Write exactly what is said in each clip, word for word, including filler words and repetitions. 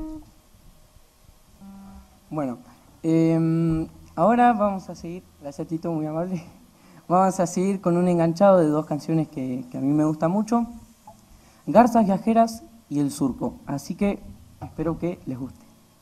Bueno, eh, ahora vamos a seguir, gracias Tito, muy amable, vamos a seguir con un enganchado de dos canciones que, que a mí me gustan mucho, Garzas Viajeras y El Surco, así que espero que les guste.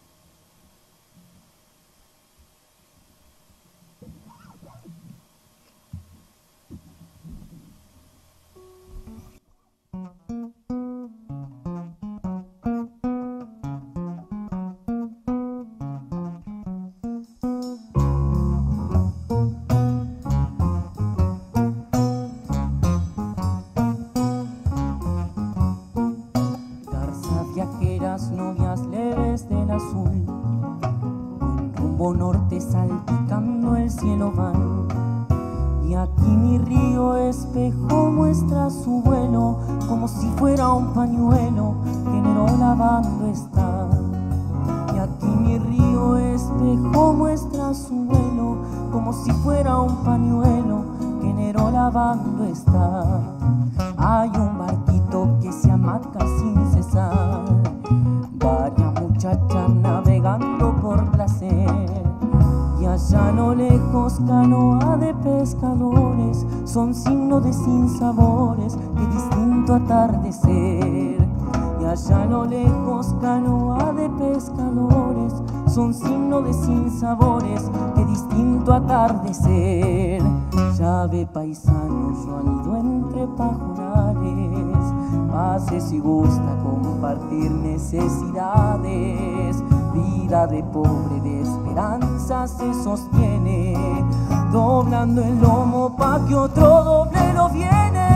Viajeras, novias leves del azul, con rumbo norte salpicando el cielo van. Y aquí mi río espejo muestra su vuelo, como si fuera un pañuelo que en el lavando está. Y aquí mi río espejo muestra su vuelo, como si fuera un pañuelo que en el lavando está. Hay un barquito que se amaca sin cesar, varias muchachas navegando por placer, y allá a lo lejos canoa de pescadores, son signo de sinsabores, de distinto atardecer. Y allá a lo lejos canoa de pescadores, son signo de sinsabores, de distinto atardecer. Ya ve paisanos, yo anido entre pajonales, pase si gusta compartir necesidades. Vida de pobre de esperanza se sostiene, doblando el lomo pa' que otro doble lo viene.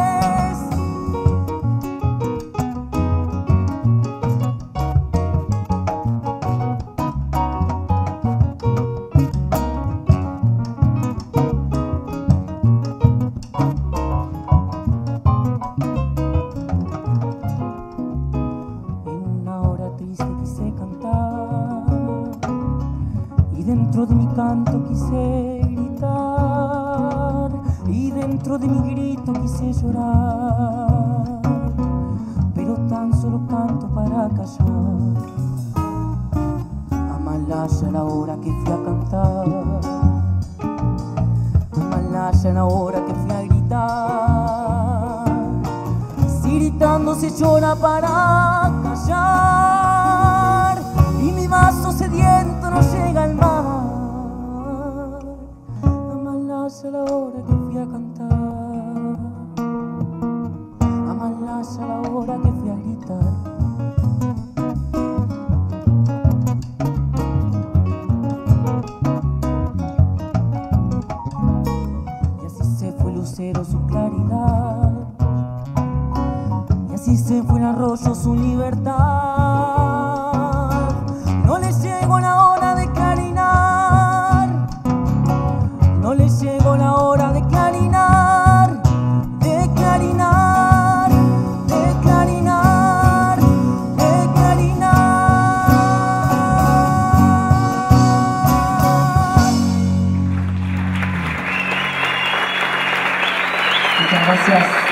Dentro de mi canto quise gritar, y dentro de mi grito quise llorar, pero tan solo canto para callar. Amalaya la hora que fui a cantar, amalaya la hora que fui a gritar. Si gritando se llora para callar, y mi vaso sediento no llega al mar. Amalaya la hora que fui a cantar, amalaya la hora que fui a gritar. Y así se fue Lucero su claridad, y así se fue el arroyo su libertad. No les llegó la hora de clarinar, no les llegó la hora de clarinar, de clarinar, de clarinar, de clarinar. Muchas gracias.